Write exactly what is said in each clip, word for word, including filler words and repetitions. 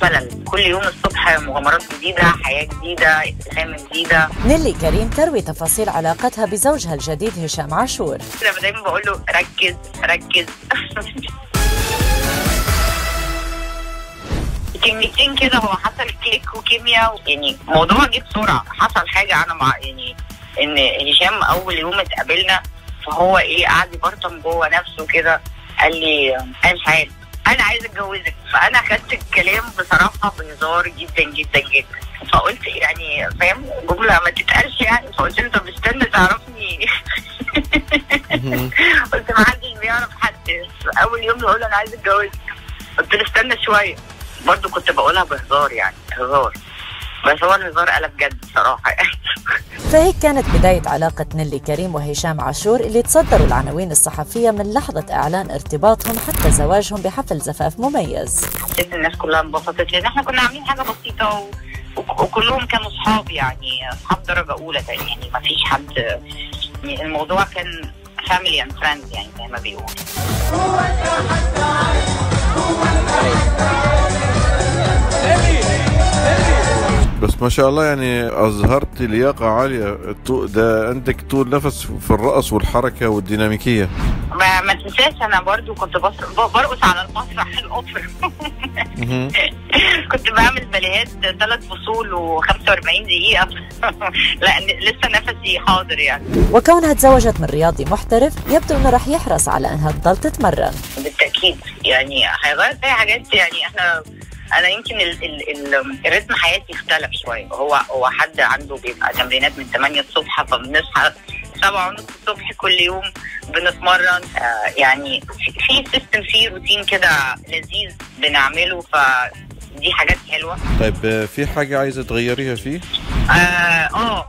مفيش ملل، كل يوم الصبح مغامرات جديده، حياه جديده، ابتسامه جديده. نيلي كريم تروي تفاصيل علاقتها بزوجها الجديد هشام عاشور. انا دايما بقول له ركز ركز. كلمتين كده هو حصل كليك وكيمياء، يعني الموضوع جه بسرعه. حصل حاجه انا مع يعني ان هشام اول يوم اتقابلنا فهو ايه قعد يبرطم جوه نفسه كده، قال لي انا مش عارف انا عايز اتجوزك. فانا خدت الكلام بصراحه بهزار جدا جدا جدا، فقلت يعني فاهم جمله ما تتقالش يعني، فقلت له طب استنى تعرفني. قلت ما حدش بيعرف حد، اول يوم يقول انا عايز اتجوزك، قلت له استنى شويه. برضه كنت بقولها بهزار يعني هزار، بس هو الهزار قلب جد بصراحه يعني. فهيك كانت بداية علاقة نيلي كريم وهشام عاشور اللي تصدروا العناوين الصحفية من لحظة إعلان ارتباطهم حتى زواجهم بحفل زفاف مميز. حسيت الناس كلها انبسطت لأن احنا كنا عاملين حاجة بسيطة و... وكلهم كانوا أصحاب يعني أصحاب درجة أولى يعني ما فيش حد يعني، الموضوع كان فاميلي اند فريندز يعني زي ما بيقولوا. بس ما شاء الله يعني أظهرت لياقة عالية، ده عندك طول نفس في الرقص والحركة والديناميكية. ما, ما تنساش أنا برضو كنت برقص على المسرح الأوبرا. كنت بعمل باليهات ثلاث فصول وخمسة وأربعين دقيقة. لا لسه نفسي حاضر يعني. وكونها تزوجت من رياضي محترف يبدو إنه رح يحرص على إنها تضل تتمرن. بالتأكيد يعني هيغير فيها حاجات يعني. احنا انا يمكن ال ال ال الريتم حياتي اختلف شويه. هو هو حد عنده بيبقى تمرينات من ثمانية الصبح، فبنصحى سبعة ونص الصبح كل يوم بنتمرن. آه يعني في سيستم، في روتين كده لذيذ بنعمله، فدي حاجات حلوه. طيب في حاجه عايزه تغيريها فيه؟ اه اه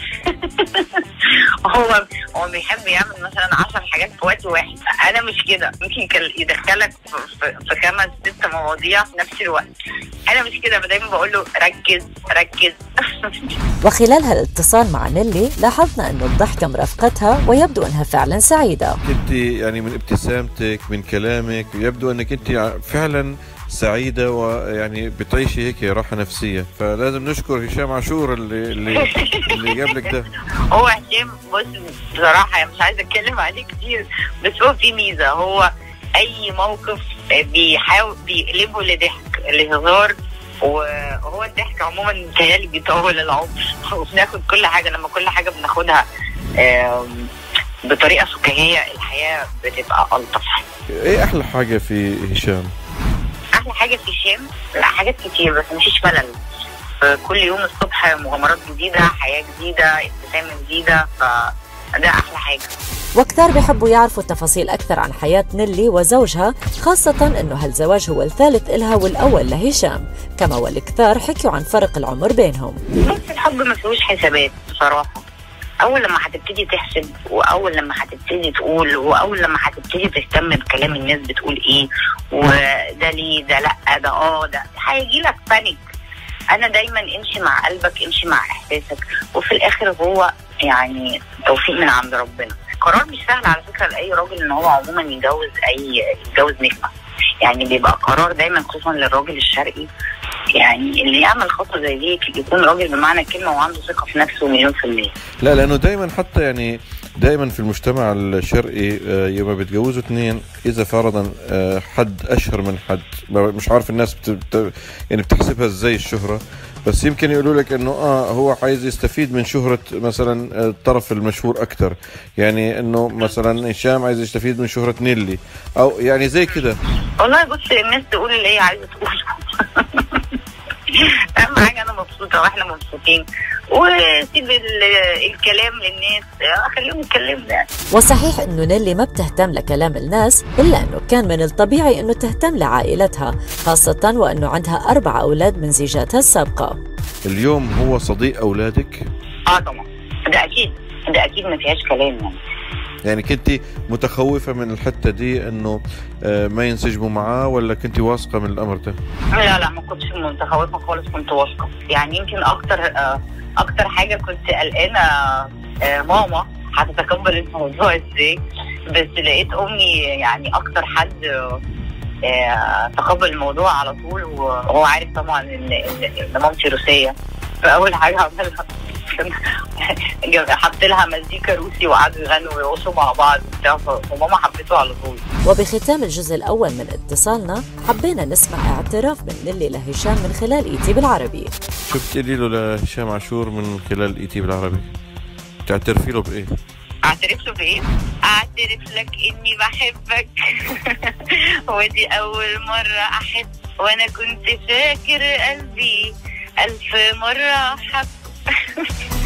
هو هو بيحب يعمل مثلا عشر حاجات في وقت واحد، انا مش كده. ممكن يدخلك في, في خمس ست مواضيع في نفس الوقت، انا مش كده. دايما بقول له ركز ركز. وخلال هالاتصال مع نيلي لاحظنا انه الضحكه مرافقتها ويبدو انها فعلا سعيده. انت يعني من ابتسامتك من كلامك يبدو انك انت فعلا سعيدة ويعني بتعيشي هيك راحة نفسية، فلازم نشكر هشام عاشور اللي اللي اللي جاب لك ده. هو هشام بص بصراحة مش عايزة اتكلم عليه كتير، بس هو في ميزة، هو أي موقف بيحاول بيقلبه لضحك لهزار، وهو الضحك عموما متهيألي بيطول العمر. وبناخد كل حاجة، لما كل حاجة بناخدها بطريقة فكاهية الحياة بتبقى ألطف. ايه أحلى حاجة في هشام؟ احلى حاجه في هشام لا حاجات كتير، بس مفيش ملل. كل يوم الصبح مغامرات جديده، حياه جديده، ابتسامه جديده، فده احلى حاجه. وكثار بيحبوا يعرفوا التفاصيل اكثر عن حياه نيلي وزوجها، خاصه انه هالزواج هو الثالث إلها والاول لهشام، كما والكثار حكوا عن فرق العمر بينهم. بس الحب ما فيهوش حسابات بصراحه. اول لما هتبتدي تحسب، واول لما هتبتدي تقول، واول لما هتبتدي تهتم بكلام الناس بتقول ايه، وده ليه، ده لا، ده اه، ده هيجي لك بانيك. انا دايما امشي مع قلبك، امشي مع احساسك، وفي الاخر هو يعني توفيق من عند ربنا. قرار مش سهل على فكره لاي راجل ان هو عموما يتجوز اي يتجوز نجمه، يعني بيبقى قرار دايما خصوصا للراجل الشرقي، يعني اللي يعمل خطوه زي دي يكون راجل بمعنى الكلمه وعنده ثقه في نفسه مليون في المية. لا لانه دايما حتى يعني دايما في المجتمع الشرقي يوم بيتجوزوا اثنين، اذا فرضا حد اشهر من حد، مش عارف الناس بت يعني بتحسبها ازاي الشهره، بس يمكن يقولوا لك انه اه هو عايز يستفيد من شهره مثلا الطرف المشهور اكثر، يعني انه مثلا هشام عايز يستفيد من شهره نيلي او يعني زي كده. والله بص الناس تقول اللي هي عايزه تقول. اهم حاجه انا مبسوطه واحنا مبسوطين، وسيب الكلام للناس خليهم يتكلموا يعني. وصحيح انه نيلي ما بتهتم لكلام الناس، الا انه كان من الطبيعي انه تهتم لعائلتها، خاصه وانه عندها اربع اولاد من زيجاتها السابقه. اليوم هو صديق اولادك؟ اه طبعا، ده اكيد ده اكيد ما فيهاش كلام يعني. يعني كنت متخوفة من الحتة دي انه ما ينسجموا معاه، ولا كنت واثقة من الامر ده؟ لا لا ما كنتش متخوفة خالص، كنت واثقة. يعني يمكن اكتر اكتر حاجة كنت قلقانة ماما هتتقبل الموضوع ازاي، بس لقيت امي يعني اكتر حد تقبل الموضوع على طول، وهو عارف طبعا ان ان مامتي روسيه. فاول حاجه عملها حط لها مزيكا روسي وقعدوا يغنوا ويرقصوا مع بعض وبتاع، وماما حبيته على طول. وبختام الجزء الاول من اتصالنا حبينا نسمع اعتراف من نيلي لهشام من خلال اي تي بالعربي. شو بتقولي له لهشام عاشور من خلال اي تي بالعربي؟ بتعترفي له بايه؟ اعترف له بايه؟ اعترف لك اني بحبك ودي اول مره احب، وانا كنت فاكر قلبي الف مره حب